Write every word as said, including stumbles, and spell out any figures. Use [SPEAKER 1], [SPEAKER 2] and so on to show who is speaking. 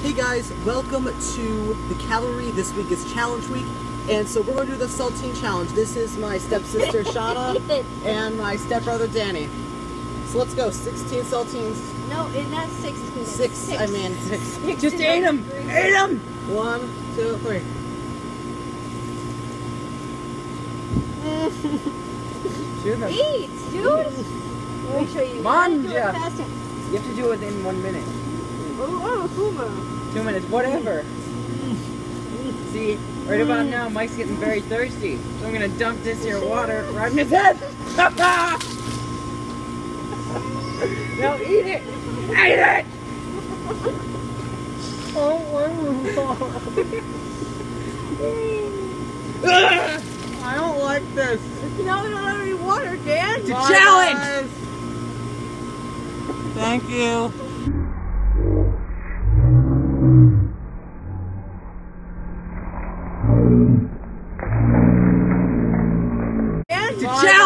[SPEAKER 1] Hey guys, welcome to the Cavalry. This week is challenge week, and so we're going to do the Saltene challenge. This is my stepsister Shauna and my stepbrother Danny. So let's go, sixteen saltines.
[SPEAKER 2] No, it's not sixteen.
[SPEAKER 1] Six,
[SPEAKER 2] six.
[SPEAKER 1] I mean six.
[SPEAKER 2] six.
[SPEAKER 3] Just eat them! Eat them!
[SPEAKER 1] One, two, three.
[SPEAKER 2] Eat, dude! Let me show you.
[SPEAKER 3] Come on,
[SPEAKER 2] You gotta do it
[SPEAKER 3] Jeff.
[SPEAKER 2] faster.
[SPEAKER 3] You have to do it within one minute.
[SPEAKER 2] Oh, oh,
[SPEAKER 3] Two minutes, whatever. See, right about now, Mike's getting very thirsty. So I'm gonna dump this here water right in his head. Now eat it! Eat it! I don't like this.
[SPEAKER 2] You know, we don't have any water, Dan.
[SPEAKER 3] It's a challenge!
[SPEAKER 1] Thank you.
[SPEAKER 2] Dan?
[SPEAKER 3] It's a challenge!